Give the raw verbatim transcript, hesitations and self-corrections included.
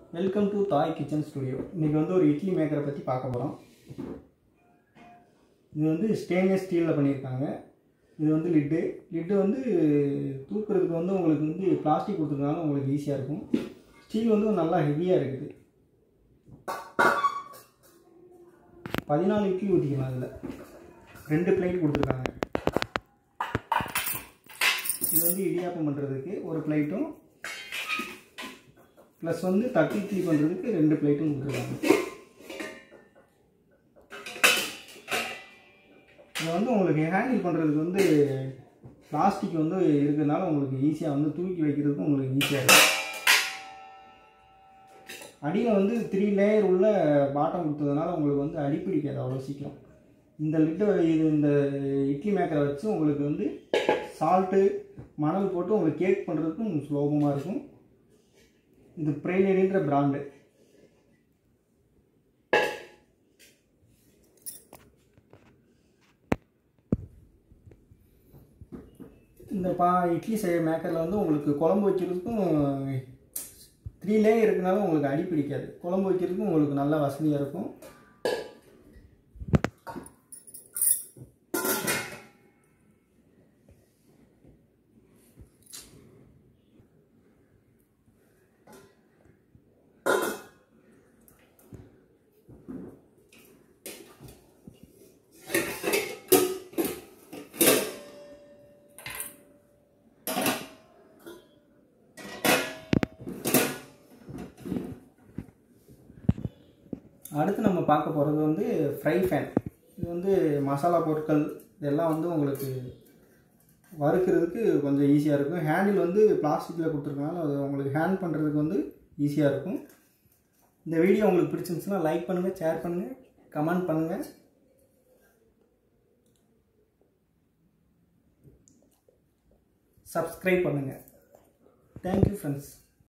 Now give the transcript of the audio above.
Welcome to Thai kitchen studio. இன்றைக்கி வந்து ஒரு இட்லி மேக்கரை பற்றி பார்க்க போகிறோம். இது வந்து ஸ்டெயின்லெஸ் ஸ்டீலில் பண்ணியிருக்காங்க. இது வந்து லிட்டு லிட்டு வந்து தூக்குறதுக்கு வந்து உங்களுக்கு வந்து பிளாஸ்டிக் கொடுத்துருக்கனால உங்களுக்கு ஈஸியாக இருக்கும். ஸ்டீல் வந்து நல்லா ஹெவியாக இருக்குது. பதினாலு இட்லி ஊற்றிக்கலாம். அதில் ரெண்டு பிளேட் கொடுத்துருக்காங்க. இது வந்து இடியாப்பம் பண்ணுறதுக்கு ஒரு பிளேட்டும் ப்ளஸ் வந்து தட்டி இட்லி பண்ணுறதுக்கு ரெண்டு பிளேட்டும் கொடுத்துருக்காங்க. இது வந்து உங்களுக்கு ஹேண்டில் பண்ணுறதுக்கு வந்து பிளாஸ்டிக் வந்து இருக்கிறதுனால உங்களுக்கு ஈஸியாக வந்து தூக்கி வைக்கிறதுக்கும் உங்களுக்கு ஈஸியாக இருக்கும். அடியில் வந்து த்ரீ லேயர் உள்ள பாட்டம் கொடுத்ததுனால உங்களுக்கு வந்து அடி பிடிக்காது அவ்வளோ சீக்கிரம். இந்த லிட்டை இது இந்த இட்லி மேக்கரை வச்சு உங்களுக்கு வந்து சால்ட்டு மணல் போட்டு உங்களுக்கு கேக் பண்ணுறதுக்கும் சுலபமாக இருக்கும். இது பிரைனரின்ற பிராண்டு. இந்த பா இட்லி செய்ய மேக்கரில் வந்து உங்களுக்கு குழம்பு வைக்கிறதுக்கும் த்ரீ லேயர் இருக்கிறதுனால உங்களுக்கு அடி பிடிக்காது. குழம்பு வைக்கிறதுக்கும் உங்களுக்கு நல்ல வசதியாக இருக்கும். அடுத்து நம்ம பார்க்க போகிறது வந்து ஃப்ரை ஃபேன். இது வந்து மசாலா பொருட்கள் இதெல்லாம் வந்து உங்களுக்கு வறுக்கிறதுக்கு கொஞ்சம் ஈஸியாக இருக்கும். ஹேண்டில் வந்து பிளாஸ்டிக்கில் கொடுத்துருக்கனால அது உங்களுக்கு ஹேண்ட் பண்ணுறதுக்கு வந்து ஈஸியாக இருக்கும். இந்த வீடியோ உங்களுக்கு பிடிச்சிருந்துச்சுன்னா லைக் பண்ணுங்கள், ஷேர் பண்ணுங்கள், கமெண்ட் பண்ணுங்கள், சப்ஸ்கிரைப் பண்ணுங்கள். Thank you friends.